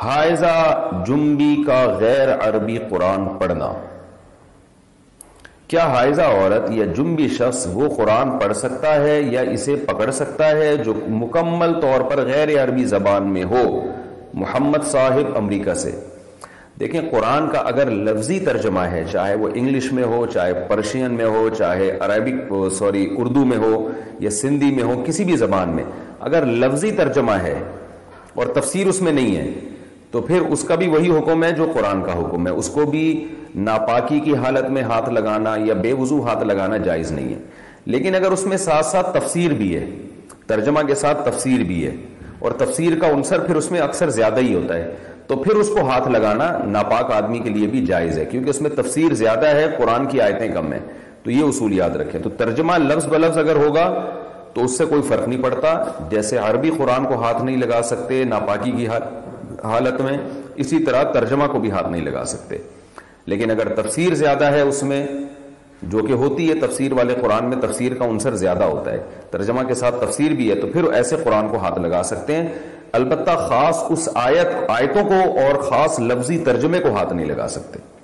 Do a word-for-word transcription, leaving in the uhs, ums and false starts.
حائضہ جنبی کا غیر عربی قرآن پڑھنا، کیا حائضہ عورت یا جنبی شخص وہ قرآن پڑھ سکتا ہے یا اسے پکڑ سکتا ہے جو مکمل طور پر غیر عربی زبان میں ہو؟ محمد صاحب امریکہ سے۔ دیکھیں، قرآن کا اگر لفظی ترجمہ ہے، چاہے وہ انگلش میں ہو، چاہے پرشین میں ہو، چاہے عربک سوری اردو میں ہو یا سندھی میں ہو، کسی بھی زبان میں اگر لفظی ترجمہ ہے اور تفسیر اس میں نہیں ہے تو پھر اس کا بھی وہی حکم ہے جو قرآن کا حکم ہے، اس کو بھی ناپاکی کی حالت میں ہاتھ لگانا یا بے وضو ہاتھ لگانا جائز نہیں ہے۔ لیکن اگر اس میں ساتھ ساتھ تفسیر بھی ہے، ترجمہ کے ساتھ تفسیر بھی ہے، اور تفسیر کا عنصر پھر اس میں اکثر زیادہ ہی ہوتا ہے، تو پھر اس کو ہاتھ لگانا ناپاک آدمی کے لیے بھی جائز ہے، کیونکہ اس میں تفسیر زیادہ ہے، قرآن کی آیتیں کم ہیں۔ تو یہ اصول یاد رکھیں۔ تو ترجمہ لفظ بلفظ اگر ہوگا تو اس سے کوئی فرق نہیں پڑتا، جیسے عربی قرآن کو ہاتھ نہیں لگا سکتے ناپاکی کی حالت میں، اسی طرح ترجمہ کو بھی ہاتھ نہیں لگا سکتے۔ لیکن اگر تفسیر زیادہ ہے اس میں، جو کہ ہوتی ہے تفسیر والے قرآن میں تفسیر کا عنصر زیادہ ہوتا ہے، ترجمہ کے ساتھ تفسیر بھی ہے، تو پھر ایسے قرآن کو ہاتھ لگا سکتے ہیں، البتہ خاص اس آیت آیتوں کو اور خاص لفظی ترجمے کو ہاتھ نہیں لگا سکتے۔